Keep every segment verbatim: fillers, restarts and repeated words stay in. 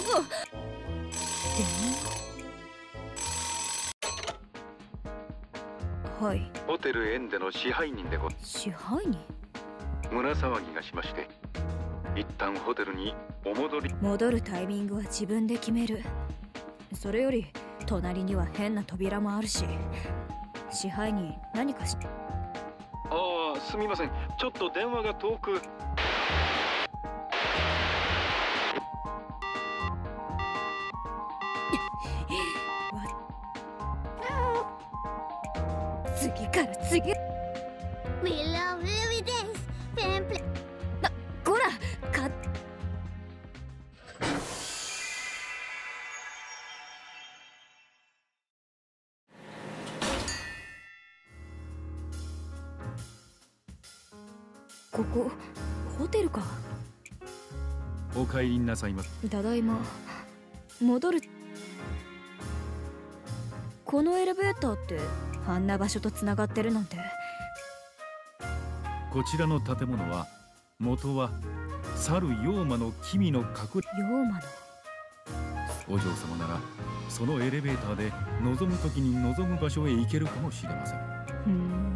はい。 ホテルエンデの支配人でご。 支配人？ 胸騒ぎがしまして、一旦ホテルにお戻り。 戻るタイミングは自分で決める。それより隣には変な扉もあるし、支配人何かし。 ああ、すみません、ちょっと電話が遠く。 次から次。 We love every day. Fan play. な、こらか。ここホテルか。 お帰りなさいま。 ただいま。戻る。このエレベーターってあんな場所とつながってるなんて。 こちらの建物は元は猿妖魔の君の隠れ。 妖魔のお嬢様ならそのエレベーターで望む時に望む場所へ行けるかもしれません。 ふん。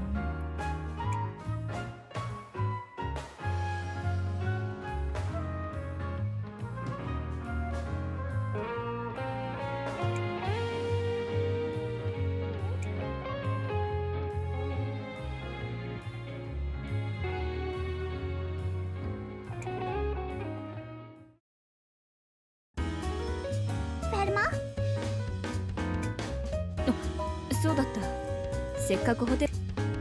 そうだった。せっかくホテル。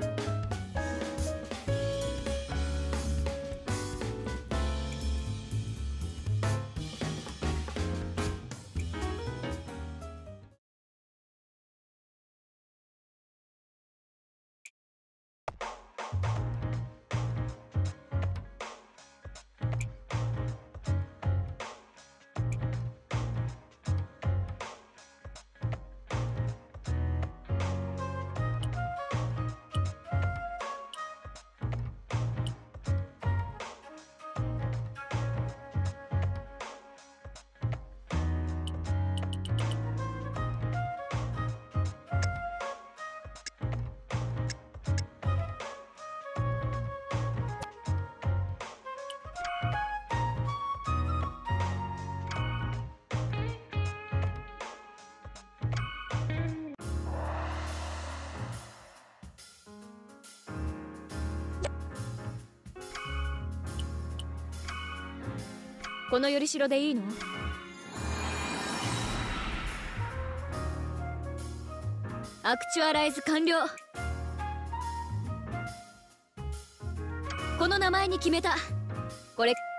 このよりしろでいいの？アクチュアライズ完了。この名前に決めた。これ